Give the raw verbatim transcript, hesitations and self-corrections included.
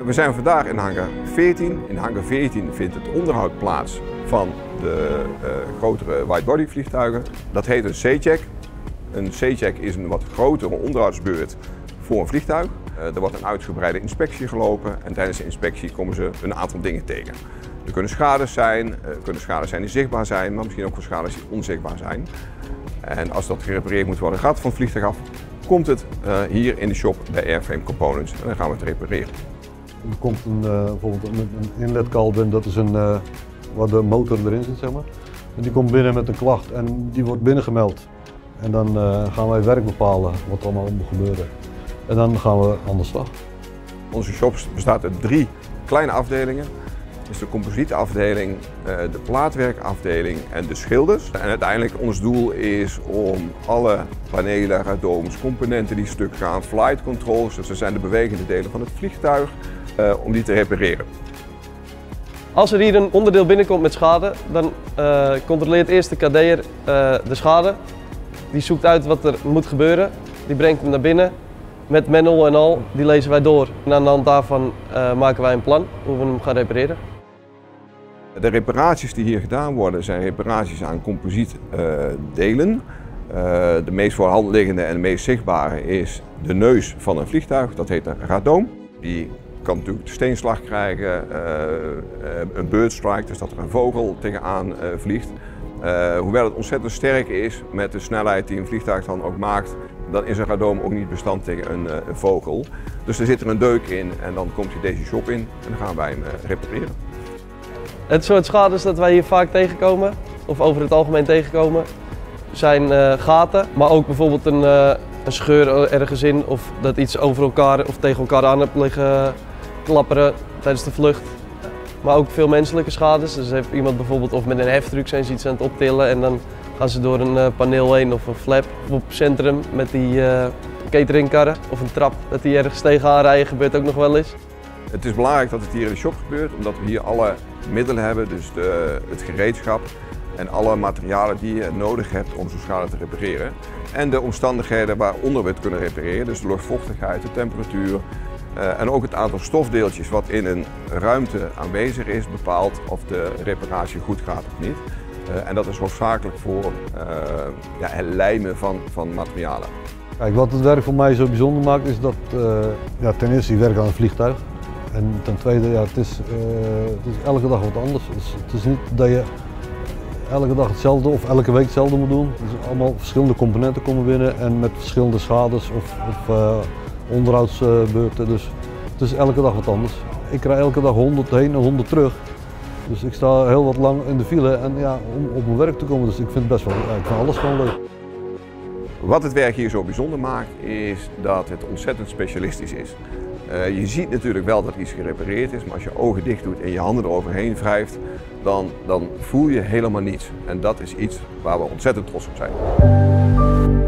We zijn vandaag in hangar veertien. In hangar veertien vindt het onderhoud plaats van de uh, grotere widebody vliegtuigen. Dat heet een C-check. Een C-check is een wat grotere onderhoudsbeurt voor een vliegtuig. Uh, er wordt een uitgebreide inspectie gelopen en tijdens de inspectie komen ze een aantal dingen tegen. Er kunnen schades zijn, uh, er kunnen schades zijn die zichtbaar zijn, maar misschien ook wel schades die onzichtbaar zijn. En als dat gerepareerd moet worden, gaat het van het vliegtuig af, komt het uh, hier in de shop bij Airframe Components en dan gaan we het repareren. Er komt een, uh, bijvoorbeeld een, een inletkalk binnen, dat is een, uh, waar de motor erin zit, zeg maar. En die komt binnen met een klacht en die wordt binnengemeld. En dan uh, gaan wij werk bepalen wat er allemaal moet gebeuren. En dan gaan we aan de slag. Onze shop bestaat uit drie kleine afdelingen. Dat is de composietafdeling, de plaatwerkafdeling en de schilders. En uiteindelijk ons doel is om alle panelen, radooms, componenten die stuk gaan, flight controls, dus dat zijn de bewegende delen van het vliegtuig, om die te repareren. Als er hier een onderdeel binnenkomt met schade, dan uh, controleert eerst de K D'er uh, de schade. Die zoekt uit wat er moet gebeuren, die brengt hem naar binnen. Met manual en al, die lezen wij door. En aan de hand daarvan uh, maken wij een plan hoe we hem gaan repareren. De reparaties die hier gedaan worden zijn reparaties aan composietdelen. Uh, uh, de meest voor de hand liggende en de meest zichtbare is de neus van een vliegtuig, dat heet een radoom. Die kan natuurlijk de steenslag krijgen, uh, uh, een birdstrike, dus dat er een vogel tegenaan uh, vliegt. Uh, hoewel het ontzettend sterk is met de snelheid die een vliegtuig dan ook maakt, dan is een radoom ook niet bestand tegen een, uh, een vogel. Dus er zit er een deuk in en dan komt hij deze shop in en dan gaan wij hem uh, repareren. Het soort schades dat wij hier vaak tegenkomen, of over het algemeen tegenkomen, zijn uh, gaten, maar ook bijvoorbeeld een, uh, een scheur ergens in of dat iets over elkaar of tegen elkaar aan hebt liggen klapperen tijdens de vlucht. Maar ook veel menselijke schades, dus heeft iemand bijvoorbeeld of met een heftruck zijn ze iets aan het optillen en dan gaan ze door een uh, paneel heen of een flap. Of op centrum met die uh, cateringkarren of een trap dat die ergens tegenaan rijden gebeurt ook nog wel eens. Het is belangrijk dat het hier in de shop gebeurt, omdat we hier alle middelen hebben, dus de, het gereedschap en alle materialen die je nodig hebt om zo'n schade te repareren. En de omstandigheden waaronder we het kunnen repareren, dus de luchtvochtigheid, de temperatuur uh, en ook het aantal stofdeeltjes wat in een ruimte aanwezig is, bepaalt of de reparatie goed gaat of niet. Uh, en dat is hoofdzakelijk voor uh, ja, het lijmen van, van materialen. Kijk, wat het werk voor mij zo bijzonder maakt is dat uh, ja, ten eerste je werkt aan een vliegtuig. En ten tweede, ja, het, is, uh, het is elke dag wat anders. Het is, het is niet dat je elke dag hetzelfde of elke week hetzelfde moet doen. Het is allemaal verschillende componenten komen binnen en met verschillende schades of, of uh, onderhoudsbeurten. Dus het is elke dag wat anders. Ik krijg elke dag honderd heen en honderd terug. Dus ik sta heel wat lang in de file en, ja, om op mijn werk te komen. Dus ik vind het best wel, ja, ik vind alles gewoon leuk. Wat het werk hier zo bijzonder maakt is dat het ontzettend specialistisch is. Uh, je ziet natuurlijk wel dat iets gerepareerd is, maar als je ogen dicht doet en je handen eroverheen wrijft, dan, dan voel je helemaal niets. En dat is iets waar we ontzettend trots op zijn.